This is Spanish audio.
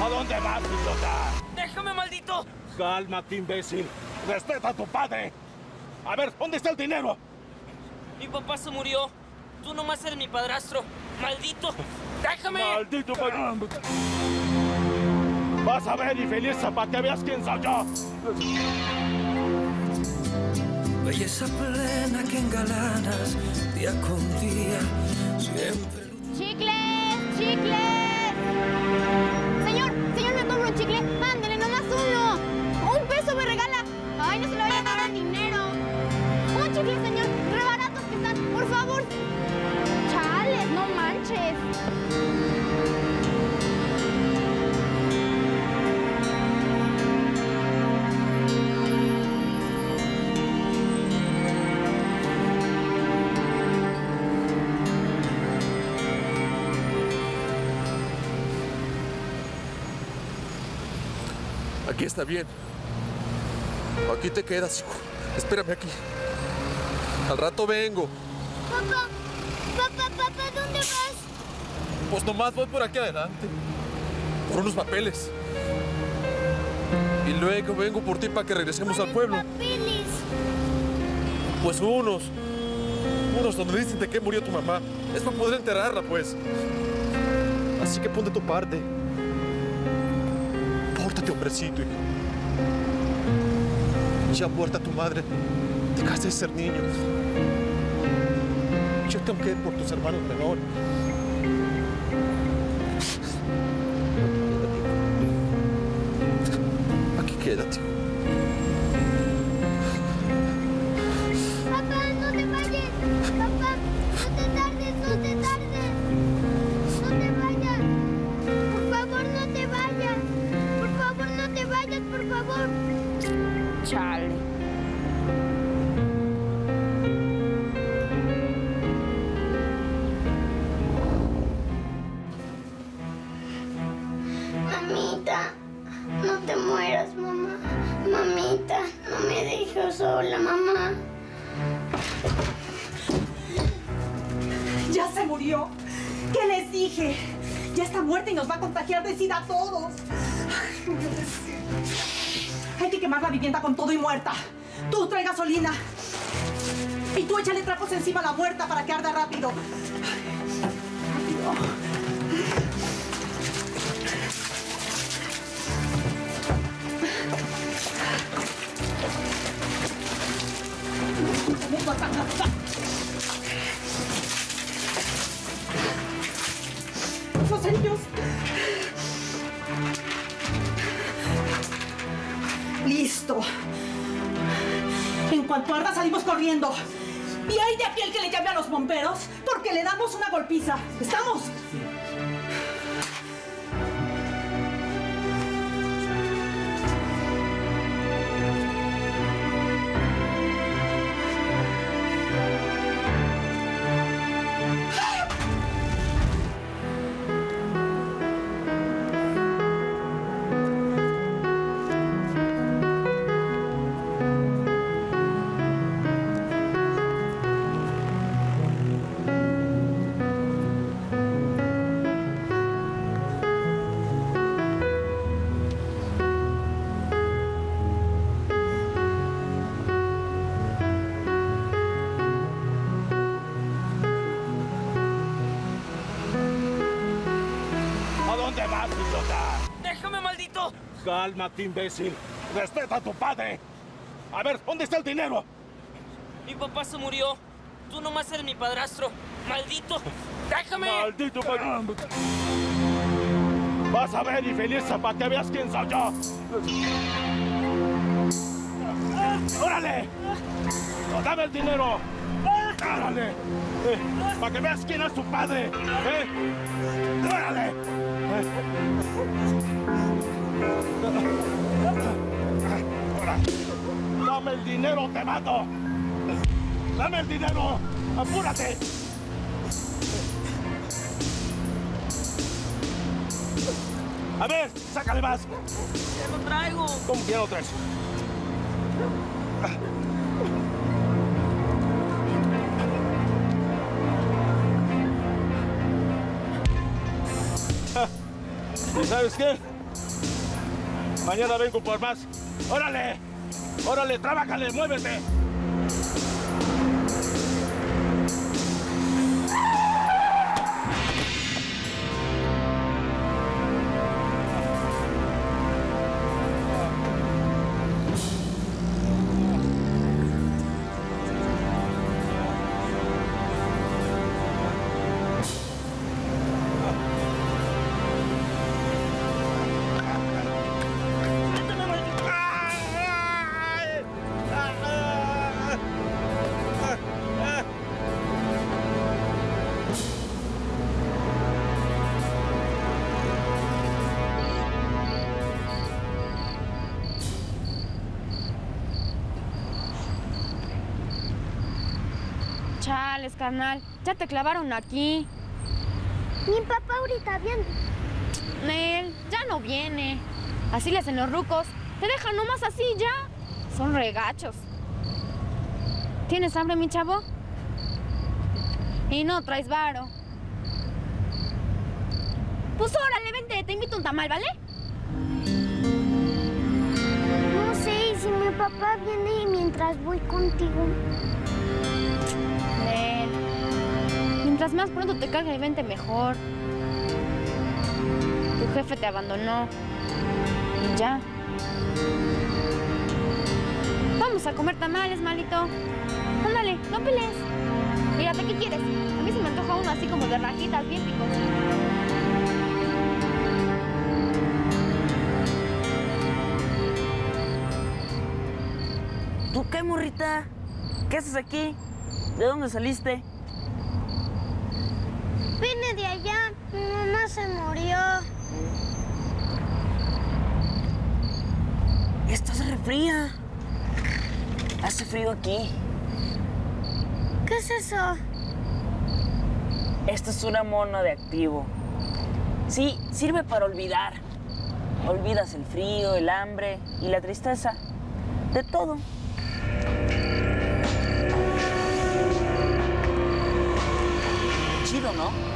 ¿A dónde vas, idiota? ¡Déjame, maldito! Cálmate, imbécil. Respeta a tu padre. A ver, ¿dónde está el dinero? Mi papá se murió. Tú nomás eres mi padrastro. ¡Maldito! ¡Déjame! ¡Maldito! Vas a ver, infeliz, para que veas quién soy yo. Belleza plena que engalanas día con día, siempre. ¡Chicles! ¡Chicles! Señor, ¿me compra un chicle? Ándale, nomás uno. $1 me regala. Ay, no se lo vaya a dar el dinero. Un chicle, señor. Re baratos que están, por favor. Chales, no manches. Aquí está bien. Aquí te quedas, hijo. Espérame aquí. Al rato vengo. Papá, ¿dónde vas? Pues nomás voy por aquí adelante. Por unos papeles. Y luego vengo por ti para que regresemos al pueblo. ¿Papeles? Pues unos donde dicen de qué murió tu mamá. Es para poder enterrarla, pues. Así que pon de tu parte. Pórtate, hombrecito, hijo. Ya muerta tu madre, dejaste de ser niño. Yo tengo que ir por tus hermanos menores. Aquí quédate. Papá, no te vayas. Papá, no te tardes. No te vayas. Por favor, no te vayas. Por favor. Chale. Mamita, no te mueras, mamá. Mamita, no me dejes sola, mamá. ¡Ya se murió! ¿Qué les dije? Ya está muerta y nos va a contagiar de SIDA a todos. Hay que quemar la vivienda con todo y muerta. Tú trae gasolina. Y tú échale trapos encima a la muerta para que arda rápido. Rápido. Los cerillos. Listo. En cuanto arda salimos corriendo. Y hay de aquel que le llame a los bomberos porque le damos una golpiza. ¿Estamos? Cálmate, imbécil. Respeta a tu padre. A ver, ¿dónde está el dinero? Mi papá se murió. Tú nomás eres mi padrastro. ¡Maldito! ¡Déjame! ¡Maldito! Vas a ver, infeliz, para que veas quién soy yo. ¡Órale! ¡No, dame el dinero! ¡Órale! Para que veas quién es tu padre. ¡Órale! Ahora, dame el dinero, te mato. Dame el dinero, apúrate. A ver, sácale más. Ya lo traigo. ¿Cómo que ya lo traes? ¿Y sabes qué? Mañana vengo por más. ¡Órale! ¡Órale, trábacale, muévete! Chales, carnal. Ya te clavaron aquí. Mi papá ahorita viene. Nel, ya no viene. Así le hacen los rucos. Te dejan nomás así ya. Son regachos. ¿Tienes hambre, mi chavo? Y no traes varo. Pues órale, vente, te invito a un tamal, ¿vale? No sé, si mi papá viene mientras voy contigo. Nel, mientras más pronto te cargue el 20, mejor. Tu jefe te abandonó. Y ya. Vamos a comer tamales, malito. Ándale, no pelees. Fíjate, ¿qué quieres? A mí se me antoja uno así como de rajitas, bien picositas. ¿Tú qué, morrita? ¿Qué haces aquí? ¿De dónde saliste? Vine de allá. Mi mamá se murió. Estás re fría. Hace frío aquí. ¿Qué es eso? Esto es una mona de activo. Sí, sirve para olvidar. Olvidas el frío, el hambre y la tristeza. De todo. Chido, ¿no?